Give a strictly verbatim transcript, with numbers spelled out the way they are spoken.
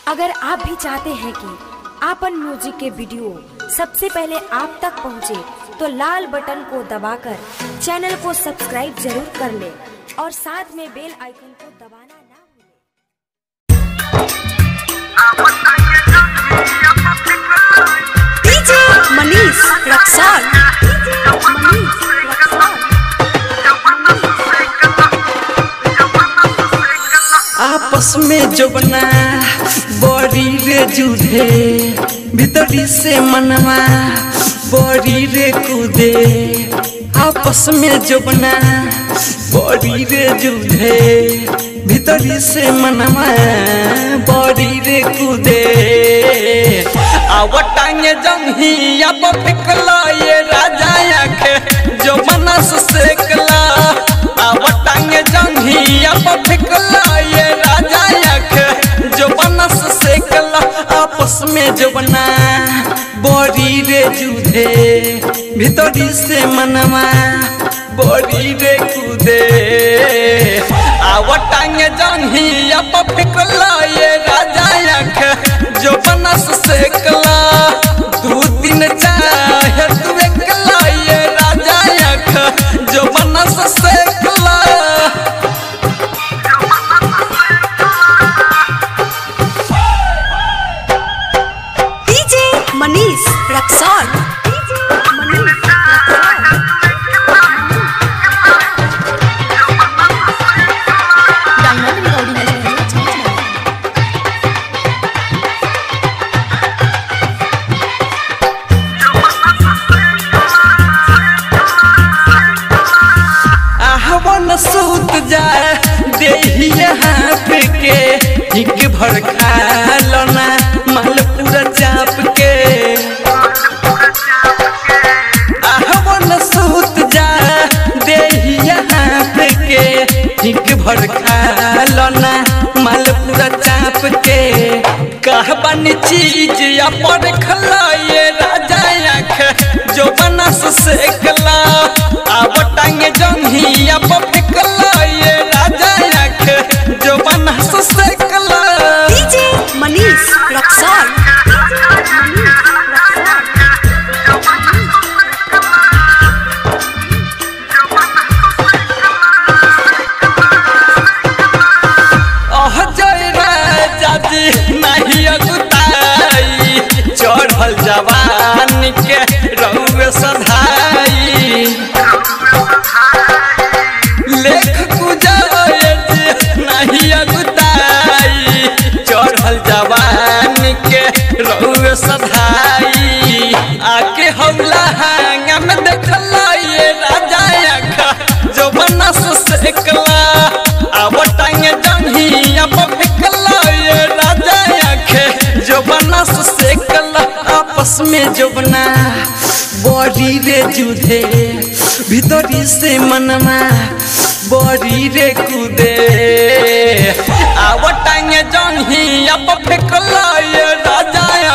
अगर आप भी चाहते हैं कि आपन म्यूजिक के वीडियो सबसे पहले आप तक पहुंचे, तो लाल बटन को दबाकर चैनल को सब्सक्राइब जरूर कर ले और साथ में बेल आइकन को दबाना ना भूलें। DJ Manish Raxaul, DJ Manish Raxaul. आपस में जबना बड़ी रे जुधे, भीतरी से मनवा बड़ी रे कूदे। आपस में जबना बड़ी रे जुधे, भीतरी से मनवा बड़ी रे कूदे। आवटांगे जंगी अब फिकला ये राजा आखे जो मनस सेकला। आवटांगे जंगी अब फिकला ये राजा आखे जो मनस सेकला। आपस में जबना बड़ी रे जुधे, भीतरी से मनवा बड़ी रे कूदे। आवटांगे जंगी अब फिकला ये राजा आखे जो मनस सेकला। दू दिन चाहे तू एकला ये राजा आखे जो मनस सेकला। DJ Manish Raxaul, DJ Manish Raxaul. Diamond recording है। आहवन सूत जाए देहिए हाथ के, हिक भर खा लना मालपुरा चाप के। आहवन सूत जाए देहिए हाथ के, हिक भर खा लना मालपुरा चाप के। कहबन चीज अपन खला ये राजा आँख जो बनस सेकला। आवटांगे जंगी अब फिकला ये राजा आँख जो बनस सेकला। डीजे मनीष रक्सौल, डीजे मनीष अह जय राजा जी नहीं अगुताई, चढ़ल जवान के रउए सधाई। लेख कुजाए जी नहीं अगुताई, चढ़ल जवान के रउए सधाई। आके हौला हांगा में देखला ये राजा आँखा जो बनस सेकला। आवटांगे जंगी अब फिकला ये राजा आँखे जो बनस सेकला। आपस में जबना बड़ी रे जुधे, भीतरी से मनवा बड़ी रे कूदे। आवटांगे जंगी अब फिकला ये राजा